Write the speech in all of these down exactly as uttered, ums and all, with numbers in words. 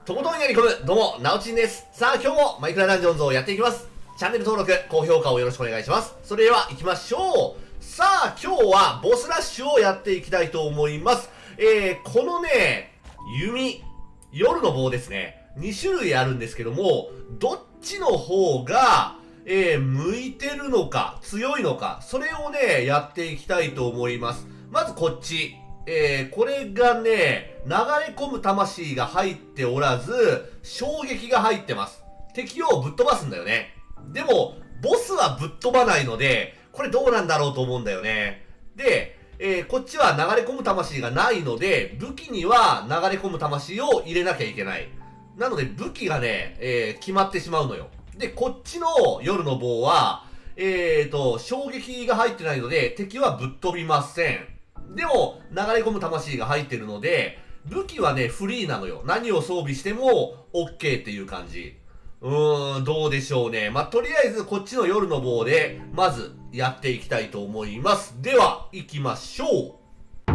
とことんやり込む、どうも、なおちんです。さあ、今日もマイクラダンジョンズをやっていきます。チャンネル登録、高評価をよろしくお願いします。それでは、行きましょう。さあ、今日はボスラッシュをやっていきたいと思います。えー、このね、弓、夜の棒ですね。に種類あるんですけども、どっちの方が、えー、向いてるのか、強いのか、それをね、やっていきたいと思います。まずこっち。えー、これがね、流れ込む魂が入っておらず、衝撃が入ってます。敵をぶっ飛ばすんだよね。でも、ボスはぶっ飛ばないので、これどうなんだろうと思うんだよね。で、えー、こっちは流れ込む魂がないので、武器には流れ込む魂を入れなきゃいけない。なので、武器がね、えー、決まってしまうのよ。で、こっちの夜の棒は、えーと、衝撃が入ってないので、敵はぶっ飛びません。でも、流れ込む魂が入ってるので、武器はね、フリーなのよ。何を装備しても、OK っていう感じ。うーん、どうでしょうね。まあ、とりあえず、こっちの夜の棒で、まず、やっていきたいと思います。では、行きましょう。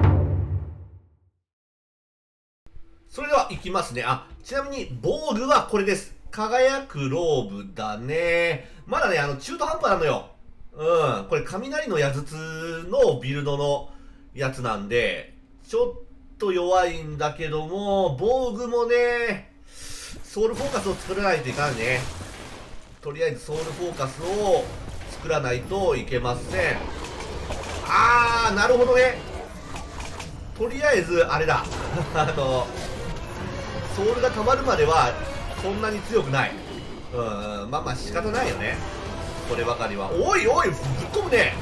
それでは、行きますね。あ、ちなみに、防具はこれです。輝くローブだね。まだね、あの、中途半端なのよ。うん。これ、雷の矢筒のビルドのやつなんで、ちょっと弱いんだけども、防具もね、ソウルフォーカスを作らないといかんね。とりあえずソウルフォーカスを作らないといけません。あー、なるほどね。とりあえず、あれだ。あの、ソウルが溜まるまでは、そんなに強くない。うん、まあまあ仕方ないよね。こればかりは。おいおい、ぶっ飛ぶね。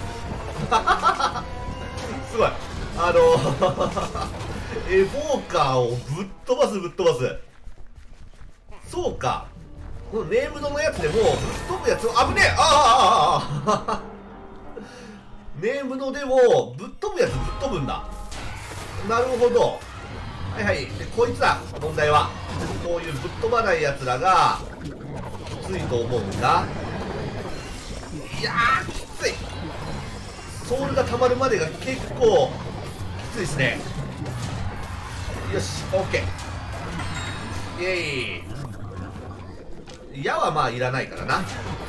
すごい。あの、エボーカーをぶっ飛ばすぶっ飛ばす。そうか。このネームドのやつでも、ぶっ飛ぶやつを、危ねえああああネームドでも、ぶっ飛ぶやつぶっ飛ぶんだ。なるほど。はいはい。で、こいつだ、問題は。こういうぶっ飛ばないやつらが、きついと思うんだ。いやー、きつい。ソウルが溜まるまでが結構、きついですね。よし、オッケー。イェイ。矢はまあいらないからな。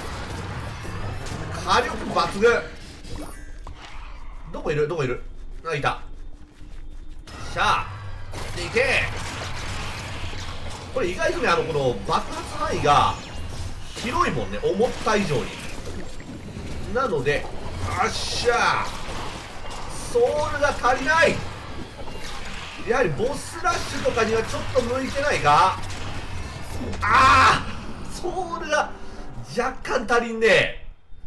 火力抜群。どこいるどこいるあ、いた。しゃあ。で、いけ。これ意外とね、あの、この爆発範囲が広いもんね。思った以上に。なので、あっしゃー。ソウルが足りない。やはりボスラッシュとかにはちょっと向いてないか。ああソウルが若干足りんね。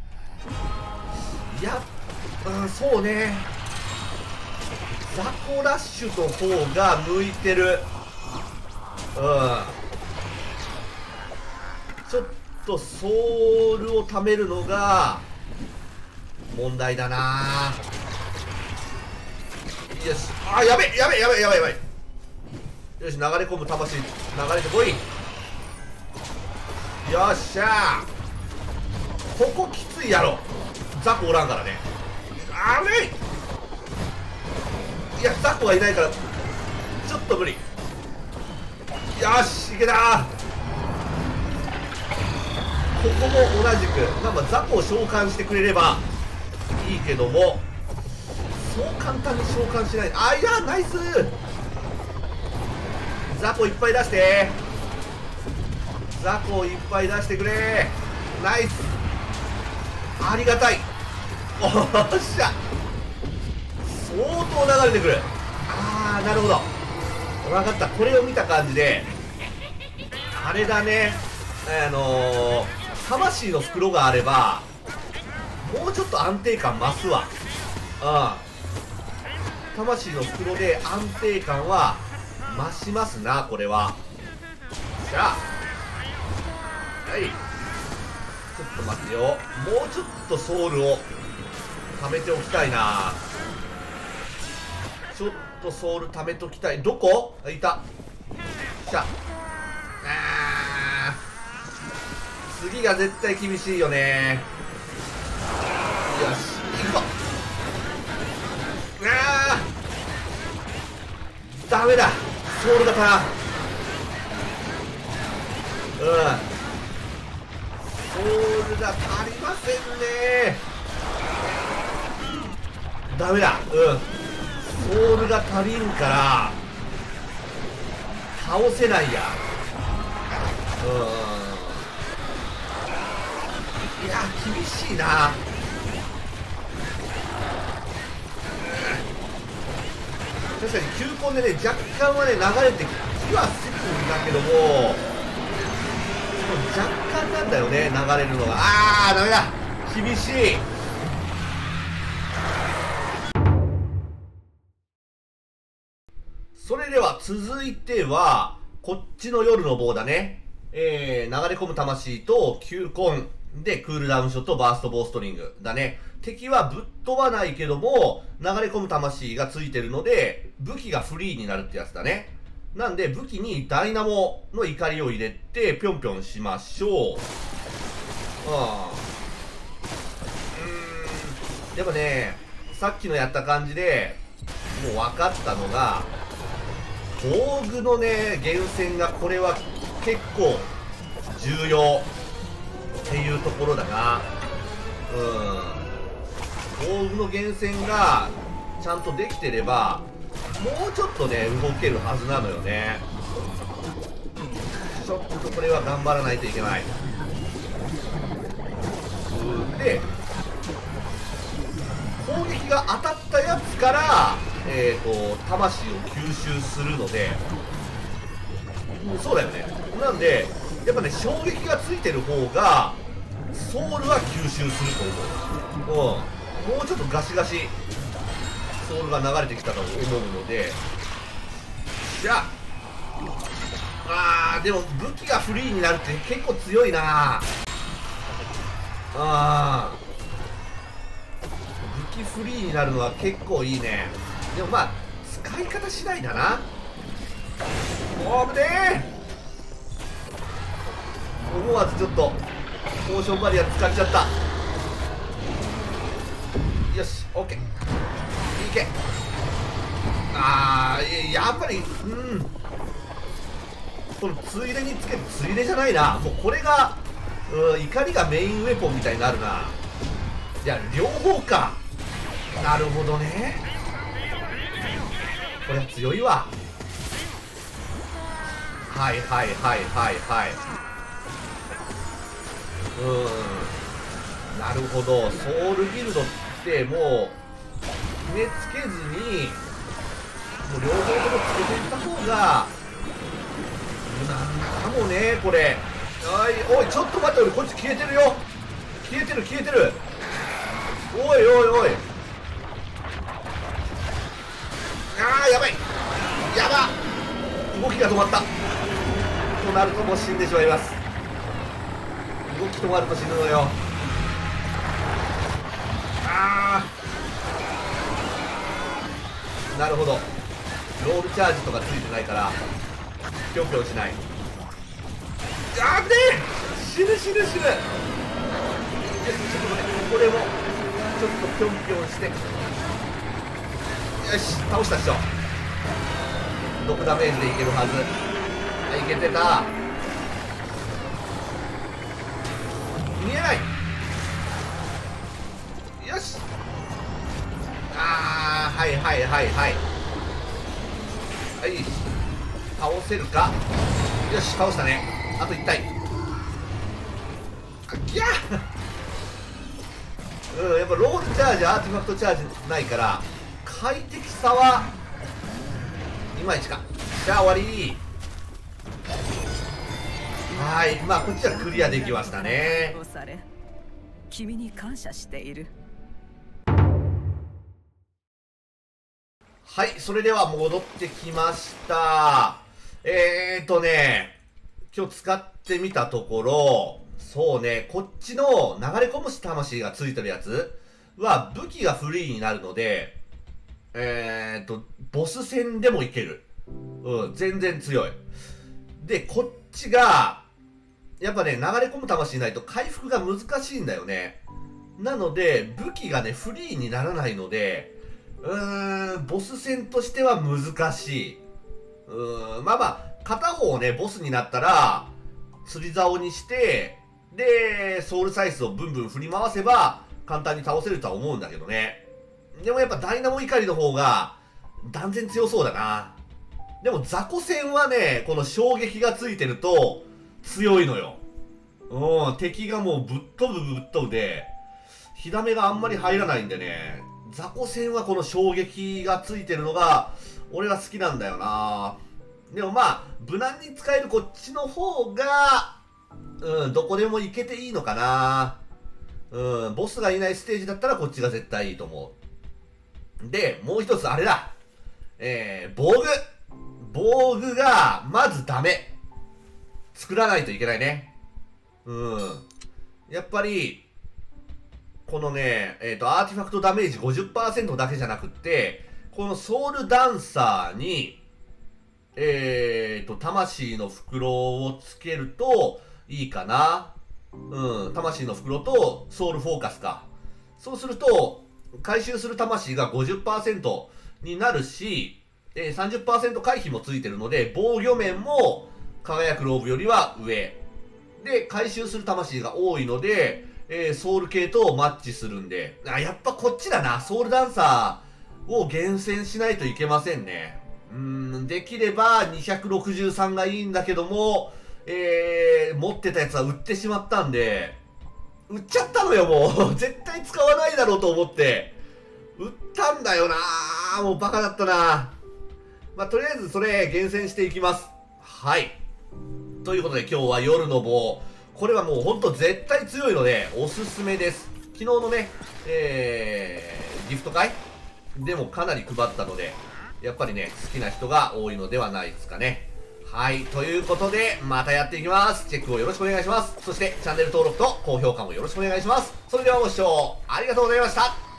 いや、うん、そうね。ザコラッシュの方が向いてる。うん。ちょっとソウルを貯めるのが問題だな。よし。あ、やべやべやべやべやべ。よし、流れ込む魂、流れてこい。よっしゃー。ここきついやろ。ザコおらんからね。あれいや、ザコがいないから、ちょっと無理。よし、いけたー。ここも同じく、まあまあ、ザコを召喚してくれればいいけども、そう簡単に召喚しない。あ、いや、ナイス。ザコいっぱい出して。ザコをいっぱい出してくれ。ナイス。ありがたい。おっしゃ。相当流れてくる。あー、なるほど。分かった。これを見た感じで、あれだね。あのー、魂の袋があれば、もうちょっと安定感増すわ。うん。魂の袋で安定感は増しますな、これは。じゃあ。はい。ちょっと待ってよ。もうちょっとソウルを貯めておきたいな。ちょっとソウル貯めときたい。どこいた。じゃあ。あー。次が絶対厳しいよね。よし。行こう。あー。ダメだ。ソウルが足らん。 が足りませんね。ダメだ。うんソウルが足りんから倒せないや。うんいや厳しいな。確かに球根でね若干はね流れてきはするんだけども若干なんだよね流れるのが。あーダメだ厳しい。それでは続いてはこっちの夜の棒だね。えー、流れ込む魂と球根でクールダウンショットバーストボーストリングだね。敵はぶっ飛ばないけども流れ込む魂がついてるので武器がフリーになるってやつだね。なんで武器にダイナモの怒りを入れてぴょんぴょんしましょう。うんうーんやっぱねさっきのやった感じでもう分かったのが防具のね源泉がこれは結構重要っていうところだな。うん防具の源泉がちゃんとできてればもうちょっとね動けるはずなのよね。ちょっとこれは頑張らないといけない。で攻撃が当たったやつからえーと魂を吸収するのでそうだよね。なんでやっぱね衝撃がついてる方がソウルは吸収すると思う。うんもうちょっとガシガシソウルが流れてきたと思うのでじゃああーでも武器がフリーになるって結構強いな。あ武器フリーになるのは結構いいね。でもまあ使い方次第だな。おぶねー思わずちょっとポーションバリア使っちゃった。よし、オッケー。いけ。あー、やっぱり、うん。このついでにつける、ついでじゃないな。もうこれが、うん、怒りがメインウェポンみたいになるな。いや、両方か。なるほどね。これは強いわ。はいはいはいはいはい。うん。なるほど。ソウルギルドってもう決めつけずにもう両方ともつけていった方がなんかもねこれ。おいおいちょっと待って俺こっち消えてるよ。消えてる消えてる。おいおいおいあーやばいやば動きが止まったとなるともう死んでしまいます。動き止まると死ぬのよ。あーなるほどロールチャージとかついてないからぴょんぴょんしない。あーねえ死ぬ死ぬ死ぬ。よしちょっとねこれもちょっとぴょんぴょんしてよし倒したっしょ。毒ダメージでいけるはず。あいけてた。見えない。よしあーはいはいはいはいはい倒せるか。よし倒したね。あといち体。ギャーうんやっぱロールチャージアーティファクトチャージないから快適さはいまいちか。じゃあ終わり。はいまあこっちはクリアできましたね。 君に感謝している。 はい、それでは戻ってきました。えーとね、今日使ってみたところ、そうね、こっちの流れ込むし魂がついてるやつは武器がフリーになるので、えーと、ボス戦でもいける。うん、全然強い。で、こっちが、やっぱね、流れ込む魂ないと回復が難しいんだよね。なので、武器がね、フリーにならないので、うーん、ボス戦としては難しい。うーん、まあまあ、片方ね、ボスになったら、釣り竿にして、 で、ソウルサイスをブンブン振り回せば、簡単に倒せるとは思うんだけどね。でもやっぱダイナモ怒りの方が、断然強そうだな。でも雑魚戦はね、この衝撃がついてると、強いのよ。うん、敵がもうぶっ飛ぶぶっ飛ぶで、火ダメがあんまり入らないんでね、雑魚戦はこの衝撃がついてるのが、俺は好きなんだよな。でもまあ、無難に使えるこっちの方が、うん、どこでも行けていいのかな。うん、ボスがいないステージだったらこっちが絶対いいと思う。で、もう一つあれだ。えー、防具。防具が、まずダメ。作らないといけないね。うん。やっぱり、このね、えっと、アーティファクトダメージ ごじゅっパーセント だけじゃなくって、このソウルダンサーに、えっと、魂の袋をつけるといいかな。うん、魂の袋とソウルフォーカスか。そうすると、回収する魂が ごじゅっパーセント になるし、えー、さんじゅっパーセント 回避もついてるので、防御面も輝くローブよりは上。で、回収する魂が多いので、えー、ソウル系とマッチするんで、あ、やっぱこっちだな。ソウルダンサーを厳選しないといけませんね。うーん、できればにひゃくろくじゅうさんがいいんだけども、えー、持ってたやつは売ってしまったんで、売っちゃったのよ、もう。絶対使わないだろうと思って。売ったんだよなー。もうバカだったな。まあ、とりあえずそれ厳選していきます。はい。ということで今日は夜の棒。これはもうほんと絶対強いのでおすすめです。昨日のね、えー、ギフト会でもかなり配ったので、やっぱりね、好きな人が多いのではないですかね。はい。ということで、またやっていきます。チェックをよろしくお願いします。そして、チャンネル登録と高評価もよろしくお願いします。それではご視聴ありがとうございました。